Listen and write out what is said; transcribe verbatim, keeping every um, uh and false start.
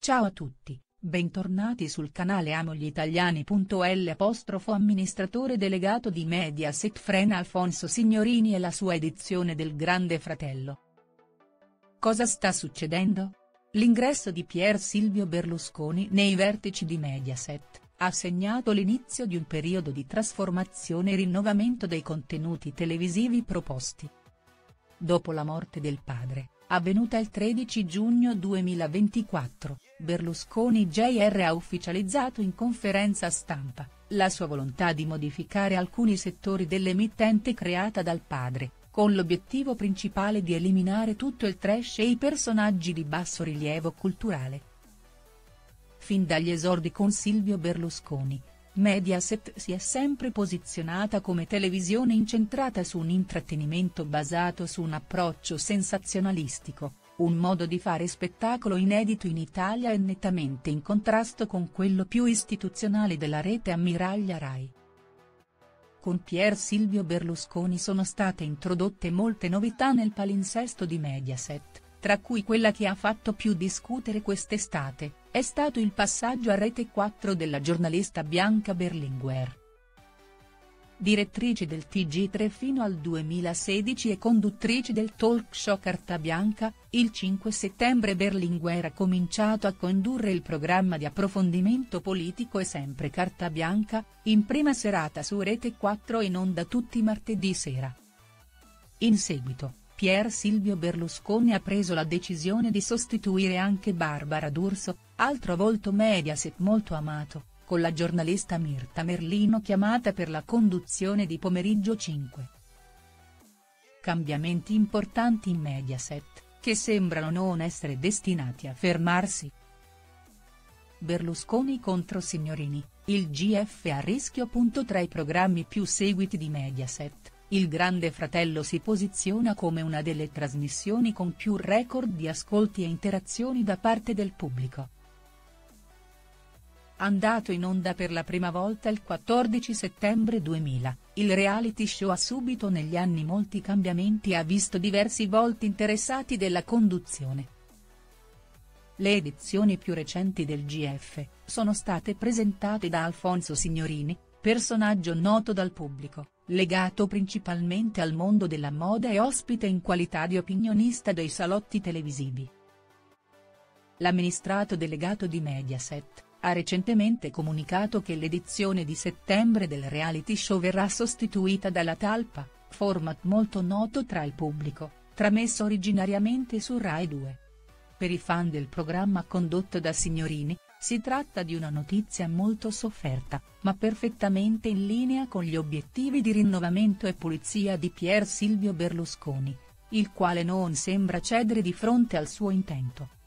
Ciao a tutti, bentornati sul canale amogli-italiani. L'apostrofo amministratore delegato di Mediaset frena Alfonso Signorini e la sua edizione del Grande Fratello. Cosa sta succedendo? L'ingresso di Pier Silvio Berlusconi nei vertici di Mediaset ha segnato l'inizio di un periodo di trasformazione e rinnovamento dei contenuti televisivi proposti. Dopo la morte del padre, avvenuta il tredici giugno duemilaventiquattro, Berlusconi Junior ha ufficializzato in conferenza stampa la sua volontà di modificare alcuni settori dell'emittente creata dal padre, con l'obiettivo principale di eliminare tutto il trash e i personaggi di basso rilievo culturale. Fin dagli esordi con Silvio Berlusconi, Mediaset si è sempre posizionata come televisione incentrata su un intrattenimento basato su un approccio sensazionalistico, un modo di fare spettacolo inedito in Italia e nettamente in contrasto con quello più istituzionale della rete ammiraglia Rai. Con Pier Silvio Berlusconi sono state introdotte molte novità nel palinsesto di Mediaset, tra cui quella che ha fatto più discutere quest'estate, è stato il passaggio a Rete quattro della giornalista Bianca Berlinguer. Direttrice del T G tre fino al duemilasedici e conduttrice del talk show Carta Bianca, il cinque settembre Berlinguer ha cominciato a condurre il programma di approfondimento politico E Sempre Carta Bianca, in prima serata su Rete quattro in onda tutti i martedì sera. In seguito, Pier Silvio Berlusconi ha preso la decisione di sostituire anche Barbara D'Urso, altro volto Mediaset molto amato, con la giornalista Mirta Merlino chiamata per la conduzione di Pomeriggio cinque. Cambiamenti importanti in Mediaset, che sembrano non essere destinati a fermarsi. Berlusconi contro Signorini, il G F a rischio. Tra i programmi più seguiti di Mediaset, Il Grande Fratello si posiziona come una delle trasmissioni con più record di ascolti e interazioni da parte del pubblico. Andato in onda per la prima volta il quattordici settembre duemila, il reality show ha subito negli anni molti cambiamenti e ha visto diversi volti interessati della conduzione. Le edizioni più recenti del G F sono state presentate da Alfonso Signorini, personaggio noto dal pubblico, legato principalmente al mondo della moda e ospite in qualità di opinionista dei salotti televisivi. L'amministrato delegato di Mediaset ha recentemente comunicato che l'edizione di settembre del reality show verrà sostituita dalla Talpa, format molto noto tra il pubblico, trasmesso originariamente su Rai due. Per i fan del programma condotto da Signorini, si tratta di una notizia molto sofferta, ma perfettamente in linea con gli obiettivi di rinnovamento e pulizia di Pier Silvio Berlusconi, il quale non sembra cedere di fronte al suo intento.